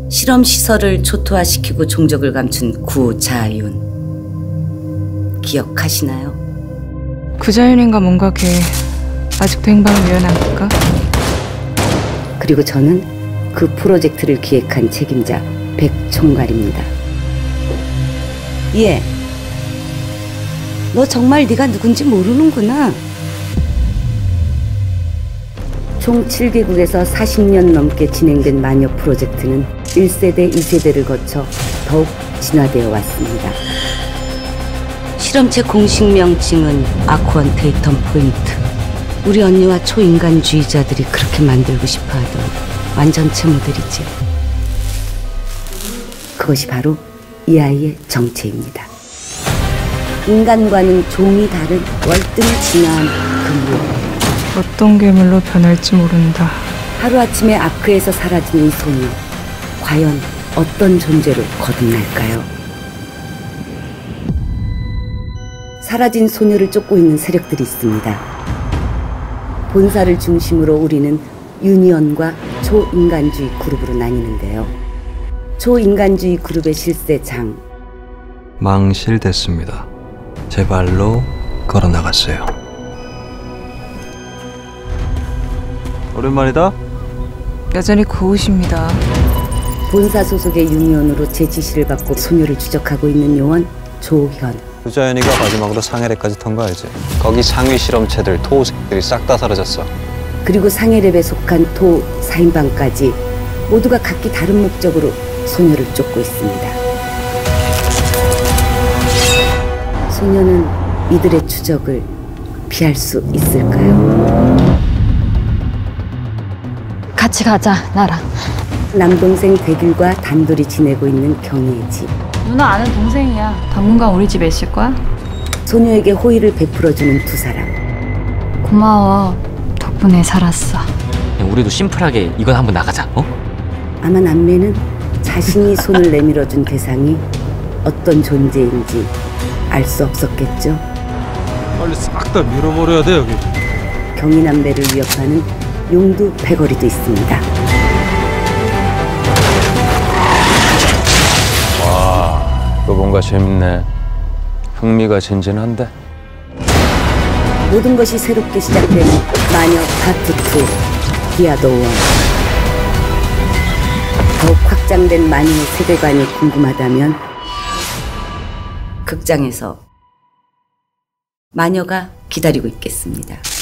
실험 시설을 초토화시키고 종적을 감춘 구자윤. 기억하시나요? 구자윤인가 뭔가 걔 아직도 행방을 미연한 걸까? 그리고 저는 그 프로젝트를 기획한 책임자 백총괄입니다. 예. 너 정말 네가 누군지 모르는구나. 총 7개국에서 40년 넘게 진행된 마녀 프로젝트는 1세대, 2세대를 거쳐 더욱 진화되어 왔습니다. 실험체 공식 명칭은 아쿠언테이텀 포인트. 우리 언니와 초인간주의자들이 그렇게 만들고 싶어하던 완전체 모델이지. 그것이 바로 이 아이의 정체입니다. 인간과는 종이 다른 월등진화한 그물. 어떤 괴물로 변할지 모른다. 하루아침에 아크에서 사라진 이 소녀. 과연 어떤 존재로 거듭날까요? 사라진 소녀를 쫓고 있는 세력들이 있습니다. 본사를 중심으로 우리는 유니언과 초인간주의 그룹으로 나뉘는데요. 초인간주의 그룹의 실세장. 망실됐습니다. 제 발로 걸어나갔어요. 오랜만이다. 여전히 고우십니다. 본사 소속의 유니언으로 제 지시를 받고 소녀를 추적하고 있는 요원 조현. 구자연이가 마지막으로 상해랩까지 통과하지. 거기 상위 실험체들, 토새들이 싹 다 사라졌어. 그리고 상해랩에 속한 토 4인방까지 모두가 각기 다른 목적으로 소녀를 쫓고 있습니다. 소녀는 이들의 추적을 피할 수 있을까요? 같이 가자, 나랑. 남동생 대길과 단둘이 지내고 있는 경희의 집. 누나 아는 동생이야. 당분간 우리 집에 있을 거야? 소녀에게 호의를 베풀어주는 두 사람. 고마워. 덕분에 살았어. 우리도 심플하게 이건 한번 나가자. 어? 아마 남매는 자신이 손을 내밀어준 대상이 어떤 존재인지 알 수 없었겠죠. 빨리 싹 다 밀어버려야 돼 여기. 경희 남매를 위협하는 용두 패거리도 있습니다. 와, 이거 뭔가 재밌네. 흥미가 진진한데. 모든 것이 새롭게 시작되는 마녀 파트 2 디아더 원. 더욱 확장된 마녀의 세계관이 궁금하다면 극장에서 마녀가 기다리고 있겠습니다.